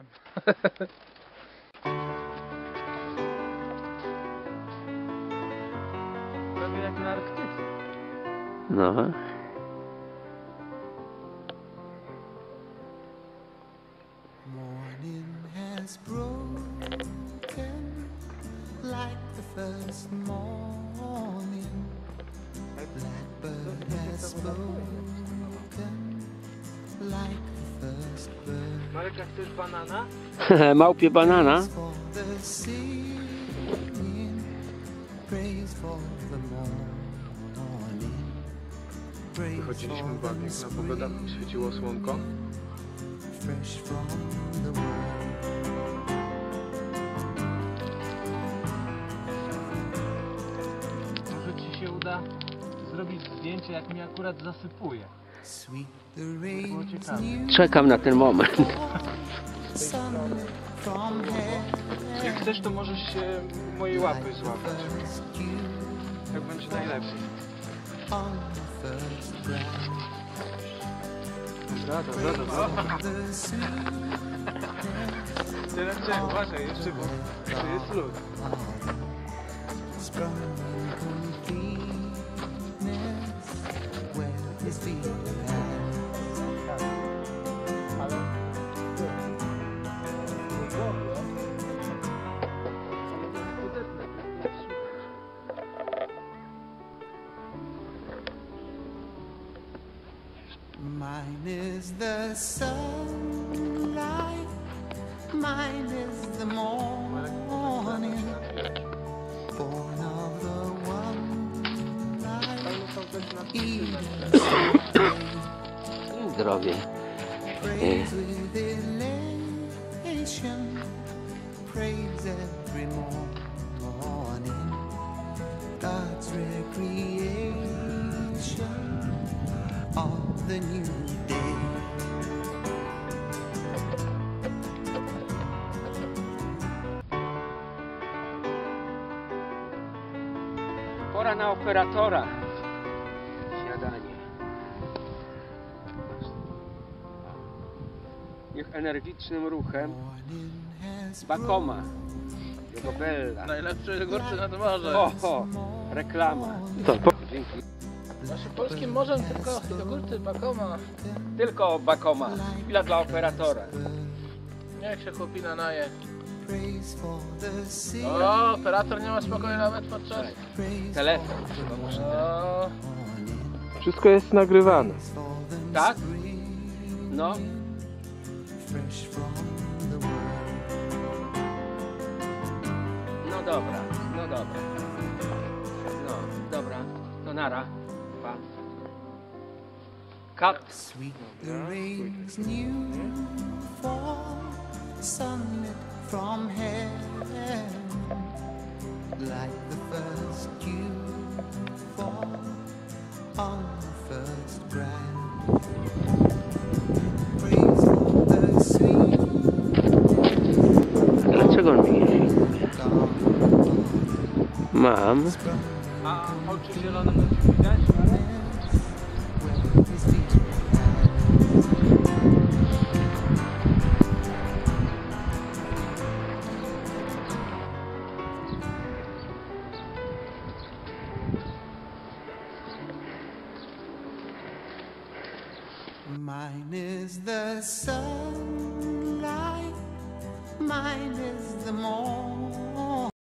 wiem. Prawie jak na Arktyce. No. Morning has broken like the first morning. Blackbird has spoken like the first bird. Marek, jak chcesz banana? Małpie banana. For the singing, praise for the morning. Wychodziliśmy była piękna pogoda, świeciło słonko. Fresh from the world. Może ci się uda zrobić zdjęcie, jak mi akurat zasypuje. Sweet the rain's ciekawe. new Czekam na ten moment. sunlit from heaven. Jak chcesz, to możesz się mojej łapy złapać. First dew Tak będzie najlepiej. on the first breath. Dobra. The sweetness Teraz czekaj, uważaj jeszcze, bo tu jest lód. sprung in completeness where his feet had. Mine is the sunlight, mine is the morning, born of the one light, Eden. Zdrowie. Praise with elation, praise every morning, God's recreation of the new day. Pora na operatora. Śniadanie. Niech energicznym ruchem Morning has Bakoma. Jego Bella. Najlepszy gorszy nad morze. Oho, reklama. Dzięki. Naszym polskim morzem tylko jogurty Bakoma. Tylko Bakoma. Chwila dla operatora. Niech się chłopina naje. praise for the sea. O, operator nie ma spokoju nawet podczas... Telefon chyba muszę. O, Wszystko jest nagrywane. Tak? No. Fresh from the world. No dobra. No, dobra. To nara. Pa. Cut. Sweet the rain's new fall, sunlit from heaven, like the first dew fall on the first grass. Praise for the sweet Dlaczego on mi nie filmuje? God. Mam. a oczy zielone będzie widać? Where his feet Mine is the sunlight, mine is the morning.